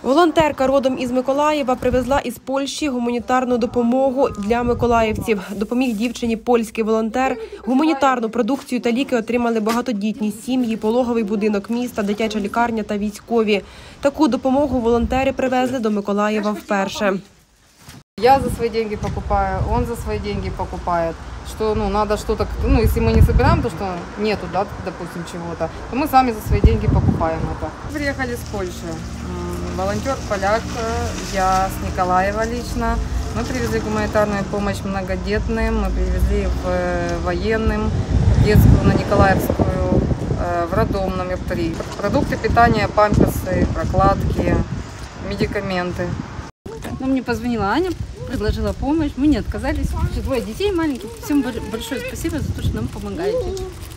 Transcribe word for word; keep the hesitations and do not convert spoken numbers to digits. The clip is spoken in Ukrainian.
Волонтерка родом із Миколаєва привезла із Польщі гуманітарну допомогу для миколаївців. Допоміг дівчині польський волонтер. Гуманітарну продукцію та ліки отримали багатодітні сім'ї, пологовий будинок міста, дитяча лікарня та військові. Таку допомогу волонтери привезли до Миколаєва вперше. Я за свои деньги покупаю, он за свои деньги покупает. Что, ну, надо что-то, ну, если мы не собираем то, что нету, да, допустим, чего-то, то мы сами за свои деньги покупаем это. Приехали с Польши. Волонтер поляк, я с Николаева лично. Мы привезли гуманитарную помощь многодетным, мы привезли в военным, детскую на Николаевскую, в роддом номер три. Продукты питания, памперсы, прокладки, медикаменты. Ну, мне позвонила Аня, предложила помощь, мы не отказались. Двое детей маленьких. Всем большое спасибо за то, что нам помогаете.